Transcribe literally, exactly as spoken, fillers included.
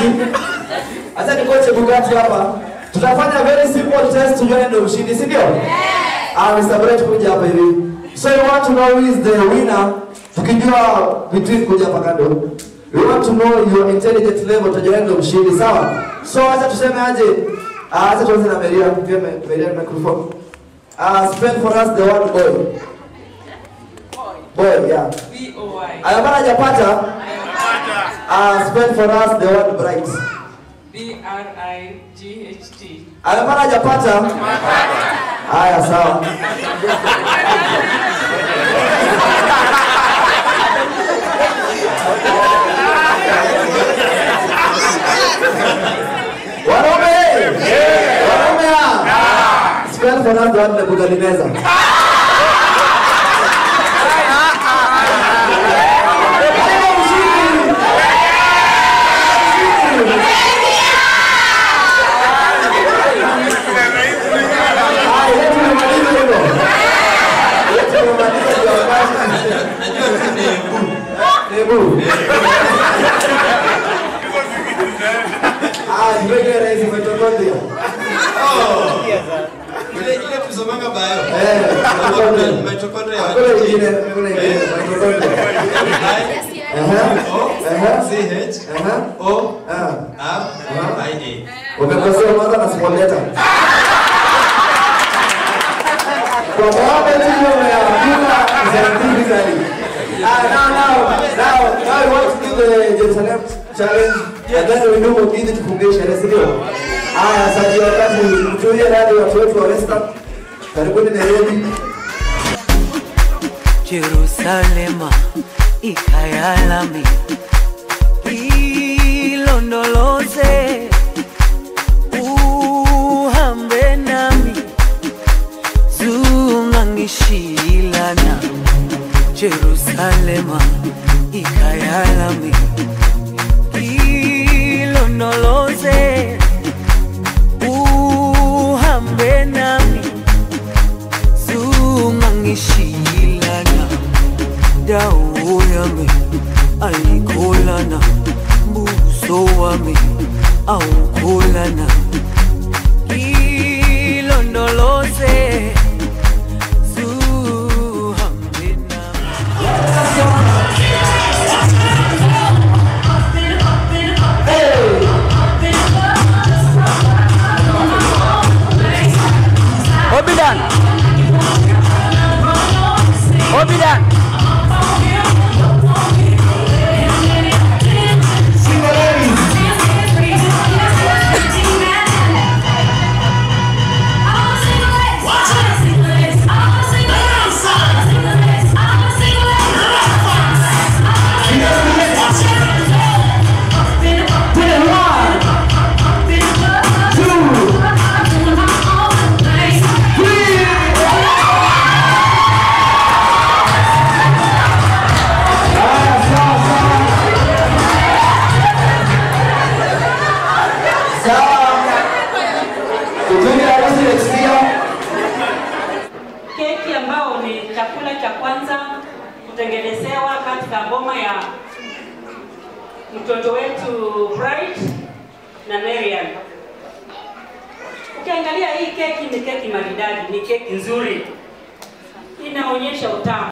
Bugatti. Acha nikoche Bugatti hapa. Tutafanya very simple test tujue ndio mshindi, si ndio? Yes. Ah, Mister Brett kuja hapa hivi. So you want to know who is the winner? Tukijua between kuja hapa kando. We want to know your intelligence level tujue ndio mshindi, sawa? So acha tuseme aje. Ah, acha tuanze na Maria, pia Maria microphone. Ah, spell for us the word boy. Boy, yeah. B O Y. Ayabana hajapata? Ah, spell for us the word bright. B R I G H T. Ayabana hajapata? Haya, sawa. Wanaume! Wanaume! Spell for us the word Nebuchadnezzar. Ah, ndio rais mtokondia. Oh. Ile ile tusomanga bayo. Eh, mitokondia. Kuna ingine, kuna ingine mitokondia. Aha. O, aha, C H, aha, O, ah, R, I A. Umekosea mwanzo na small letter. Kwa sababu ndio ya kuna scientifically. Ah, now, now, now, now I want to do the Jerusalem challenge. And then we know what needed to foundation. Let's do. Ah, sasa hiyo kazi mtulie ndani watu wetu wa Western. Karibuni Nairobi. Jerusalema ikayalami ilondoloze uhambe nami zungangishilana. Jerusalema ikayalami ilondoloze uhambe nami zungangishilana. Dawo yami ayikolana, buso wami awukolana. Ilondoloze Obidan. Obidan. Keki ambao ni chakula cha kwanza kutengenezewa katika ngoma ya mtoto wetu Bright na Marian. Ukiangalia hii keki ni keki maridadi, ni keki nzuri. Inaonyesha utamu.